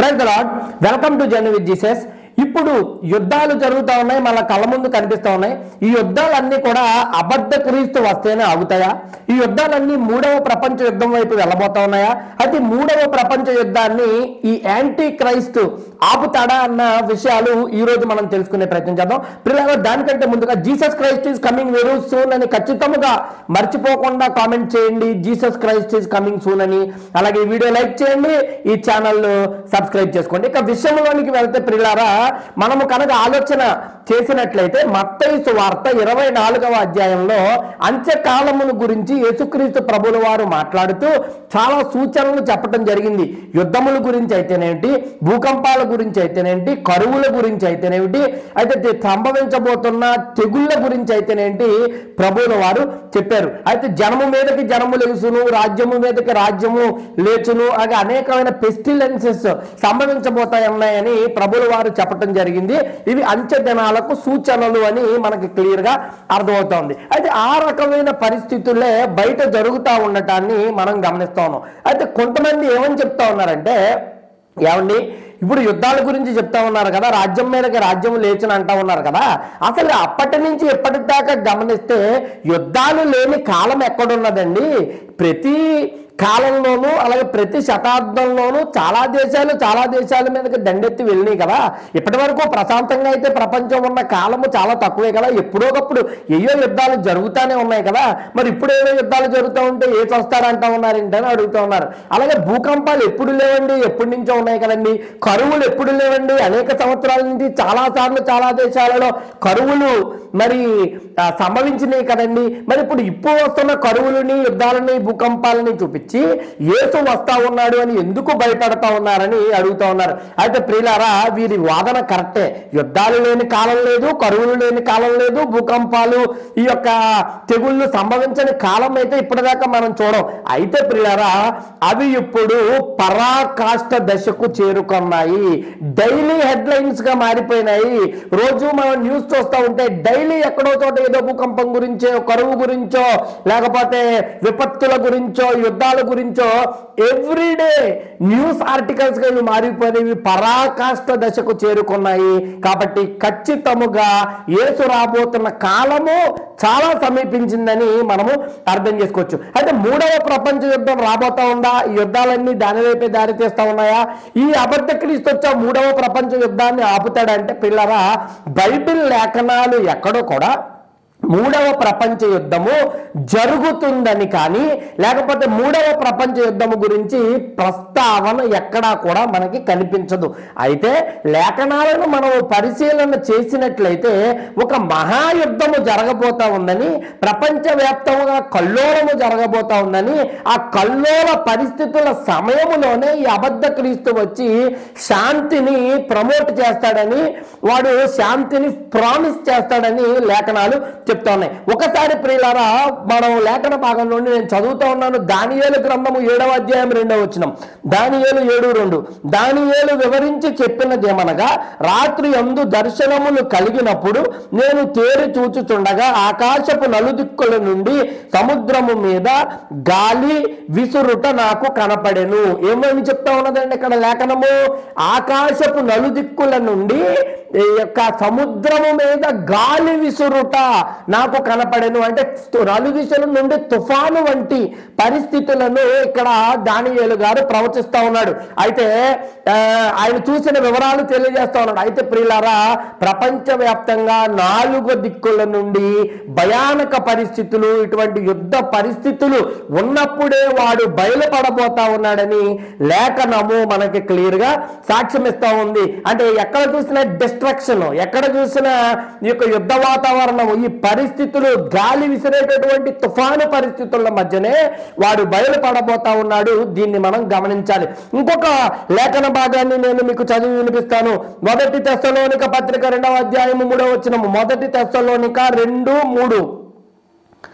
Praise the lord. Welcome to journey with Jesus. ఇప్పుడు యుద్ధాలు జరుగుతూ ఉన్నాయి, మన కళ్ళ ముందు కనిపిస్తూ ఉన్నాయి. ఈ యుద్ధాలన్నీ కూడా అబద్ధ క్రీస్తు వస్తేనే ఆగుతాయా? ఈ యుద్ధాలన్నీ మూడవ ప్రపంచ యుద్ధం వైపు వెళ్ళబోతా ఉన్నాయా? అయితే మూడవ ప్రపంచ యుద్ధాన్ని ఈ యాంటీ క్రైస్ట్ ఆపుతాడా అన్న విషయాలు ఈ రోజు మనం తెలుసుకునే ప్రయత్నం చేద్దాం. పిల్లలు, దానికంటే ముందుగా Jesus Christ is coming very soon అని ఖచ్చితంగా మర్చిపోకుండా కామెంట్ చేయండి. Jesus Christ is coming soon అని. అలాగే ఈ వీడియో లైక్ చేయండి, ఈ ఛానల్ సబ్స్క్రైబ్ చేసుకోండి. ఇక విషయంలోనికి వెళ్తే పిల్లారా, మనము కనుక ఆలోచన చేసినట్లయితే మత్తయి సువార్త 24వ అధ్యాయంలో అంత్యకాలమును గురించి యేసుక్రీస్తు ప్రభుల వారు మాట్లాడుతూ చాలా సూచనలు చెప్పడం జరిగింది. యుద్ధముల గురించి అయితేనేంటి, భూకంపాల గురించి అయితేనేంటి, కరువుల గురించి అయితేనేమిటి, అయితే సంభవించబోతున్న తెగుళ్ళ గురించి అయితేనేంటి ప్రభువుల వారు చెప్పారు. అయితే జనము మీదకి జనము లేచును, రాజ్యము మీదకి రాజ్యము లేచును, అలాగే అనేకమైన పెస్టిలెన్సెస్ సంభవించబోతాయన్నాయని ప్రభువుల వారు చెప్పడం జరిగింది. ఇవి అంత్య దినాలకు సూచనలు అని మనకి క్లియర్ గా అర్థమవుతోంది. అయితే ఆ రకమైన పరిస్థితులే బయట జరుగుతూ ఉండటాన్ని మనం గమనిస్తా ఉన్నాం. అయితే కొంతమంది ఏమని చెప్తా ఉన్నారంటే, ఏమండి ఇప్పుడు యుద్ధాల గురించి చెప్తా ఉన్నారు కదా, రాజ్యం మీదకి రాజ్యం లేచని అంటా ఉన్నారు కదా, అసలు అప్పటి నుంచి ఎప్పటిదాకా గమనిస్తే యుద్ధాలు లేని కాలం ఎక్కడున్నదండి? ప్రతి కాలంలోనూ అలాగే ప్రతి శతాబ్దంలోనూ చాలా దేశాల మీదకి దండెత్తి వెళ్ళినాయి కదా. ఇప్పటి వరకు ప్రశాంతంగా అయితే ప్రపంచం ఉన్న కాలము చాలా తక్కువే కదా. ఎప్పుడోకప్పుడు ఏయో యుద్ధాలు జరుగుతూనే ఉన్నాయి కదా. మరి ఇప్పుడు ఏదో యుద్ధాలు జరుగుతూ ఉంటే ఏ వస్తారంటా ఉన్నారేంటని అడుగుతూ ఉన్నారు. అలాగే భూకంపాలు ఎప్పుడు లేవండి, ఎప్పటి నుంచో ఉన్నాయి కదండి. కరువులు ఎప్పుడు లేవండి, అనేక సంవత్సరాల నుంచి చాలాసార్లు చాలా దేశాలలో కరువులు మరి సంభవించినాయి కదండి. మరి ఇప్పుడు వస్తున్న కరువులని, యుద్ధాలని, భూకంపాలని చూపించి యేసు వస్తా ఉన్నాడు అని ఎందుకు భయపడతా ఉన్నారని అడుగుతా ఉన్నారు. అయితే ప్రియులారా, వీరి వాదన కరెక్టే. యుద్ధాలు లేని కాలం లేదు, కరువులు లేని కాలం లేదు, భూకంపాలు ఈ యొక్క తెగుళ్ళు సంభవించని కాలం అయితే ఇప్పటిదాకా మనం చూడం. అయితే ప్రియులారా, అవి ఇప్పుడు పరాకాష్ఠ దశకు చేరుకున్నాయి. డైలీ హెడ్లైన్స్ గా మారిపోయినాయి. రోజు మనం న్యూస్ చూస్తూ ఉంటే డైలీ ఎక్కడో చోట ఏదో భూకంపం గురించో, కరువు గురించో, లేకపోతే విపత్తుల గురించో, యుద్ధాల గురించో ఎవ్రీడే న్యూస్ ఆర్టికల్స్ గా ఇవి మారిపోయినవి పరాకాష్ఠ దశకు చేరుకున్నాయి. కాబట్టి ఖచ్చితముగా యేసు రాబోతున్న కాలము చాలా సమీపించిందని మనము అర్థం చేసుకోవచ్చు. అయితే మూడవ ప్రపంచ యుద్ధం రాబోతా ఉందా? ఈ యుద్ధాలన్నీ దాని వైపే దారి తీస్తా ఉన్నాయా? ఈ అబద్ధ క్రీస్తు వచ్చా మూడవ ప్రపంచ యుద్ధాన్ని ఆపుతాడంటే పిల్లరా, బైబిల్ లేఖనాలు ఎక్కడో కూడా మూడవ ప్రపంచ యుద్ధము జరుగుతుందని కానీ, లేకపోతే మూడవ ప్రపంచ యుద్ధము గురించి ప్రస్తావన ఎక్కడా కూడా మనకి కనిపించదు. అయితే లేఖనాలను మనం పరిశీలన చేసినట్లయితే ఒక మహాయుద్ధము జరగబోతా ఉందని, ప్రపంచవ్యాప్తంగా కల్లోలము జరగబోతా ఉందని, ఆ కల్లోల పరిస్థితుల సమయములోనే ఈ అబద్ధ క్రీస్తు వచ్చి శాంతిని ప్రమోట్ చేస్తాడని, వాడు శాంతిని ప్రామిస్ చేస్తాడని లేఖనాలు చెప్తా ఉన్నాయి. ఒకసారి ప్రియులారా, మనం లేఖన భాగంలో నేను చదువుతా ఉన్నాను. దానియేలు గ్రంథము 7వ అధ్యాయం 2వ వచనం. దానియేలు 7:2. దానియేలు వివరించి చెప్పినదేమనగా, రాత్రి యందు దర్శనములు కలిగినప్పుడు నేను తేరి చూచుచుండగా ఆకాశపు నలుదిక్కుల నుండి సముద్రము మీద గాలి విసురుట నాకు కనపడెను. ఏమని చెప్తా ఉన్నదండి ఇక్కడ లేఖనము? ఆకాశపు నలుదిక్కుల నుండి ఈ యొక్క సముద్రము మీద గాలి విసురుట నాకు కనపడెను. అంటే నలుదిశల నుండి తుఫాను వంటి పరిస్థితులను ఇక్కడ దానియేలు గారు ప్రవచిస్తా ఉన్నాడు. అయితే ఆయన చూసిన వివరాలు తెలియజేస్తా ఉన్నాడు. అయితే ప్రియులారా, ప్రపంచవ్యాప్తంగా 4 దిక్కుల నుండి భయానక పరిస్థితులు, ఇటువంటి యుద్ధ పరిస్థితులు ఉన్నప్పుడే వాడు బయలుపడబోతా ఉన్నాడని లేఖనము మనకి క్లియర్ గా సాక్ష్యం ఇస్తా ఉంది. అంటే ఎక్కడ చూసినా డిస్ట్రక్షన్, ఎక్కడ చూసినా ఈ యొక్క యుద్ధ వాతావరణం, ఈ పరిస్థితులు, గాలి విసిరేటటువంటి తుఫాను పరిస్థితుల మధ్యనే వాడు బయలుపడబోతా ఉన్నాడు. దీన్ని మనం గమనించాలి. ఇంకొక లేఖన భాగాన్ని నేను మీకు చదివి వినిపిస్తాను. 1 తెస్సలోనిక పత్రిక 2వ అధ్యాయము 3వ వచనము. 1 తెస్సలోనిక 2:3.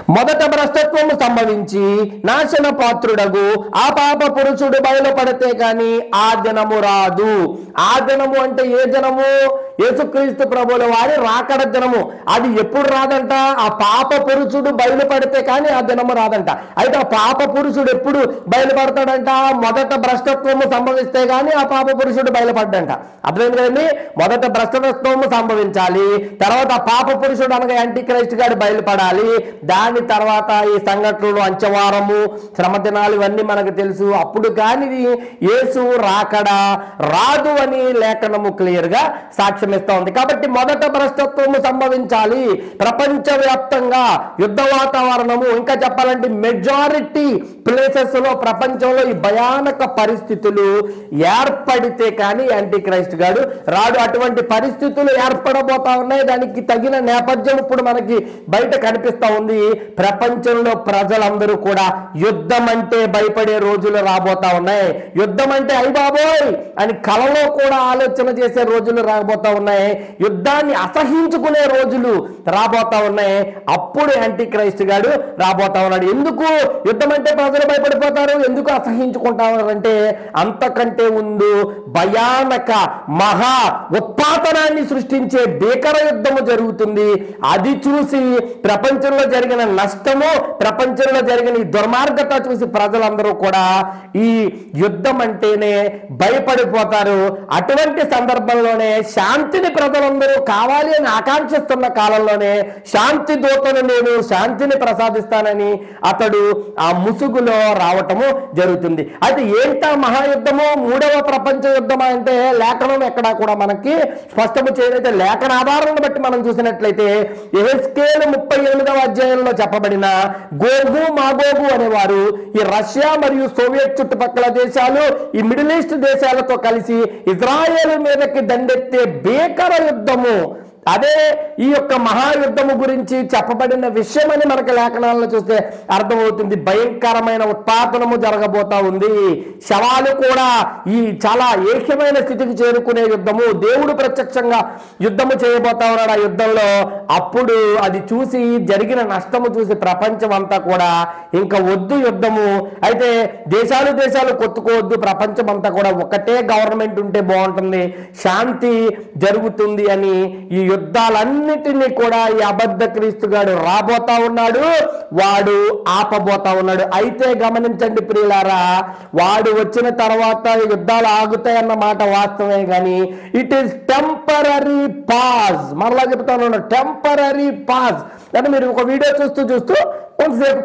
మొదట భ్రష్టత్వము సంభవించి నాశన పాత్రుడగు ఆ పాప పురుషుడు బయలుపడితే గాని ఆ దినము రాదు. ఆ దినము అంటే ఏ దినము? యేసుక్రీస్తు ప్రభువుల వారి రాకడ దినము. అది ఎప్పుడు రాదంట? ఆ పాప పురుషుడు బయలుపడితే కానీ ఆ దినము రాదంట. అయితే ఆ పాప పురుషుడు ఎప్పుడు బయలుపడతాడంట? మొదట భ్రష్టత్వము సంభవిస్తే గాని ఆ పాప పురుషుడు బయలుపడ్డంట. అర్థమైంది కదండి? మొదట భ్రష్టత్వము సంభవించాలి, తర్వాత ఆ పాప పురుషుడు అనగా యాంటీ క్రైస్ట్ గారు బయలుపడాలి. దాని తర్వాత ఈ సంఘటనలు, అంచవారము, శ్రమ దినాలు ఇవన్నీ మనకు తెలుసు. అప్పుడు కానీ యేసు రాకడ రాదు అని లేఖనము క్లియర్ గా సాక్ష్యం ఇస్తా ఉంది. కాబట్టి మొదట భ్రష్టత్వము సంభవించాలి. ప్రపంచవ్యాప్తంగా యుద్ధ వాతావరణము, ఇంకా చెప్పాలంటే మెజారిటీ ప్లేసెస్ లో ప్రపంచంలో ఈ భయానక పరిస్థితులు ఏర్పడితే కానీ యాంటీ క్రైస్ట్ గాడు రాడు. అటువంటి పరిస్థితులు ఏర్పడబోతా ఉన్నాయి. దానికి తగిన నేపథ్యం ఇప్పుడు మనకి బయట కనిపిస్తా ఉంది. ప్రపంచంలో ప్రజలందరూ కూడా యుద్ధం అంటే భయపడే రోజులు రాబోతా ఉన్నాయి. యుద్ధం అంటే అయ్య బాబోయ్ అని కలలో కూడా ఆలోచన చేసే రోజులు రాబోతా ఉన్నాయి. యుద్ధాన్ని అసహించుకునే రోజులు రాబోతా ఉన్నాయి. అప్పుడు యాంటీ క్రైస్ట్ గాడు రాబోతా ఉన్నాడు. ఎందుకు యుద్ధం అంటే ప్రజలు భయపడిపోతారు? ఎందుకు అసహించుకుంటారంటే అంతకంటే ముందు భయానక మహా ఉత్పాతనాన్ని సృష్టించే భీకర యుద్ధము జరుగుతుంది. అది చూసి ప్రపంచంలో జరిగిన నష్టము, ప్రపంచంలో జరిగిన ఈ దుర్మార్గత చూసి ప్రజలందరూ కూడా ఈ యుద్ధం అంటేనే భయపడిపోతారు. అటువంటి సందర్భంలోనే శాంతిని ప్రజలందరూ కావాలి అని ఆకాంక్షిస్తున్న కాలంలోనే శాంతి దూతను నేను శాంతిని ప్రసాదిస్తానని అతడు ఆ ముసుగులో రావటము జరుగుతుంది. అయితే ఏంటా మహాయుద్ధము? మూడవ ప్రపంచ యుద్ధం అంటే లేఖనం ఎక్కడా కూడా మనకి స్పష్టము చేయలేదు. లేఖన ఆధారాన్ని బట్టి మనం చూసినట్లయితే యెహెజ్కేలు 38వ అధ్యాయంలో చెప్పబడిన గోగు మాగోగు అనేవారు ఈ రష్యా మరియు సోవియట్ చుట్టుపక్కల దేశాలు, ఈ మిడిల్ ఈస్ట్ దేశాలతో కలిసి ఇజ్రాయేల్ మీదకి దండెత్తే భీకర యుద్ధము. అదే ఈ యొక్క మహాయుద్ధము గురించి చెప్పబడిన విషయం అని మనకి లేఖనాలను చూస్తే అర్థమవుతుంది. భయంకరమైన ఉత్పాదనము జరగబోతా ఉంది. శవాలు కూడా ఈ చాలా ఏక్యమైన స్థితికి చేరుకునే యుద్ధము. దేవుడు ప్రత్యక్షంగా యుద్ధము చేయబోతా ఉన్నాడు ఆ యుద్ధంలో. అప్పుడు అది చూసి జరిగిన నష్టము చూసి ప్రపంచం అంతా కూడా ఇంకా వద్దు యుద్ధము, అయితే దేశాలు దేశాలు కొట్టుకోవద్దు, ప్రపంచం అంతా కూడా ఒకటే గవర్నమెంట్ ఉంటే బాగుంటుంది, శాంతి జరుగుతుంది అని ఈ యుద్ధాలన్నిటినీ కూడా ఈ అబద్ధ క్రీస్తుగాడు రాబోతా ఉన్నాడు. వాడు ఆపబోతా ఉన్నాడు. అయితే గమనించండి ప్రియులారా, వాడు వచ్చిన తర్వాత యుద్ధాలు ఆగుతాయన్న మాట వాస్తవమే, కానీ ఇట్ ఈస్ టెంపరరీ పాజ్. మరలా చెప్తాను, టెంపరరీ పాజ్. అంటే మీరు ఒక వీడియో చూస్తూ కొంతసేపు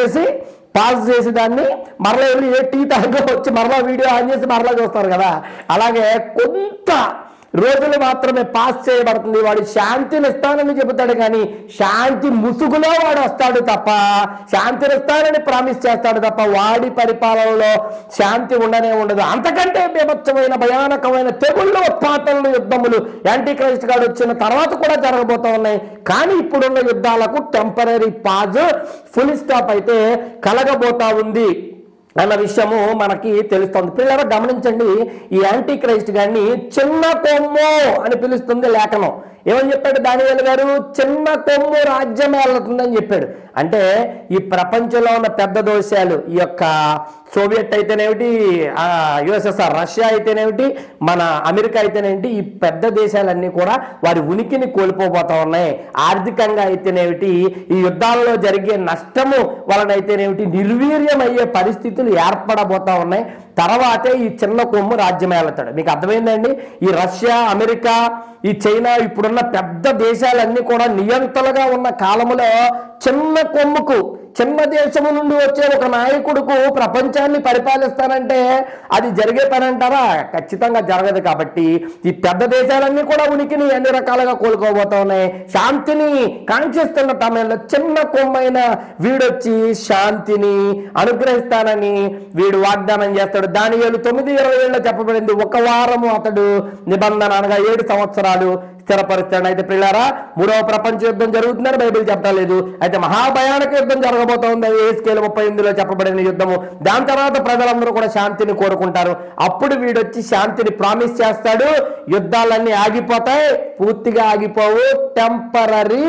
పాజ్ చేసి దాన్ని మరలా వెళ్ళి ఏ టీ తాగో వచ్చి మరలా వీడియో ఆన్ చేసి మరలా చూస్తారు కదా, అలాగే కొంత రోజులు మాత్రమే పాస్ చేయబడుతుంది. వాడు శాంతిని ఇస్తానని చెబుతాడు, కానీ శాంతి ముసుగులో వాడు వస్తాడు తప్ప, శాంతిని ఇస్తానని ప్రామిస్ చేస్తాడు తప్ప వాడి పరిపాలనలో శాంతి ఉండనే ఉండదు. అంతకంటే బీభత్సమైన భయానకమైన తెగుళ్ళు, ఉత్పాతనలు, యుద్ధములు యాంటీ క్రైస్ట్ గాడు వచ్చిన తర్వాత కూడా జరగబోతా ఉన్నాయి. కానీ ఇప్పుడున్న యుద్ధాలకు టెంపరరీ పాజ్, ఫుల్ స్టాప్ అయితే కలగబోతా ఉంది అన్న విషయము మనకి తెలుస్తుంది. పిల్లలు గమనించండి, ఈ యాంటీ క్రైస్ట్ గారిని చిన్న కొమ్ము అని పిలుస్తుంది లేఖనం. ఏమని చెప్పాడు దానియేలు గారు? చిన్న కొమ్ము రాజ్యం ఏలుతుందని చెప్పాడు. అంటే ఈ ప్రపంచంలో ఉన్న పెద్ద దేశాలు, ఈ యొక్క సోవియట్ అయితేనేమిటి, యుఎస్ఎస్ఆర్, రష్యా అయితేనేమిటి, మన అమెరికా అయితేనేమిటి, ఈ పెద్ద దేశాలన్నీ కూడా వారి ఉనికిని కోల్పోబోతా ఉన్నాయి. ఆర్థికంగా అయితేనేమిటి, ఈ యుద్ధాలలో జరిగే నష్టము వలనైతేనేమిటి నిర్వీర్యం అయ్యే పరిస్థితులు ఏర్పడబోతా ఉన్నాయి. తర్వాతే ఈ చిన్న కొమ్ము రాజ్యం ఏలుతాడు. మీకు అర్థమైందండి? ఈ రష్యా, అమెరికా, ఈ చైనా, ఇప్పుడున్న పెద్ద దేశాలన్నీ కూడా నియంతలుగా ఉన్న కాలములో చిన్న కొమ్ముకు, చిన్న దేశము నుండి వచ్చే ఒక నాయకుడుకు ప్రపంచాన్ని పరిపాలిస్తానంటే అది జరిగే పని అంటారా? ఖచ్చితంగా జరగదు. కాబట్టి ఈ పెద్ద దేశాలన్నీ కూడా ఉనికిని అన్ని రకాలుగా కోలుకోబోతా ఉన్నాయి. శాంతిని కాంక్షిస్తున్న సమయంలో చిన్న కొమ్మైన వీడొచ్చి శాంతిని అనుగ్రహిస్తానని వీడు వాగ్దానం చేస్తాడు. దానియేలు 9:20 చెప్పబడింది, ఒక వారము అతడు నిబంధన అనగా 7 సంవత్సరాలు స్థిరపరుస్తాడు. అయితే పిల్లారా, మూడవ ప్రపంచ యుద్ధం జరుగుతుందని బైబిల్ చెప్పడం లేదు. అయితే మహాభయానక యుద్ధం జరగబోతోంది. యెహెజ్కేలు 38 చెప్పబడిన యుద్ధము. దాని తర్వాత ప్రజలందరూ కూడా శాంతిని కోరుకుంటారు. అప్పుడు వీడొచ్చి శాంతిని ప్రామిస్ చేస్తాడు. యుద్ధాలన్నీ ఆగిపోతాయి, పూర్తిగా ఆగిపోవు, టెంపరరీ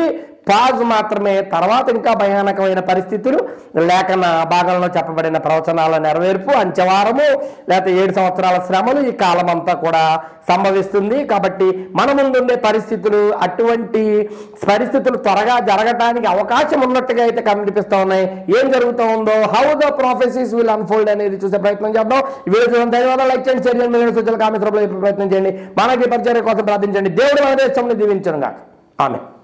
పాజ్ మాత్రమే. తర్వాత ఇంకా భయానకమైన పరిస్థితులు, లేఖన భాగంలో చెప్పబడిన ప్రవచనాల నెరవేర్పు, అంచెవారము, లేకపోతే 7 సంవత్సరాల శ్రమలు, ఈ కాలం అంతా కూడా సంభవిస్తుంది. కాబట్టి మన ముందుండే పరిస్థితులు, అటువంటి పరిస్థితులు త్వరగా జరగటానికి అవకాశం ఉన్నట్టుగా అయితే కనిపిస్తూ ఉన్నాయి. ఏం జరుగుతూ ఉందో, how the prophecies will unfold అనేది చూసే ప్రయత్నం చేద్దాం. ఈ వీడియో ధన్యవాదాలు. లైక్ చేయండి, షేర్ చేయండి, సూచనలు కామెంట్స్ రూపంలో ప్రయత్నం చేయండి. మనకి పరిచర్య కోసం ప్రార్థించండి. దేవుడు మన దేశంలో దీవించను గాక. ఆమేన్.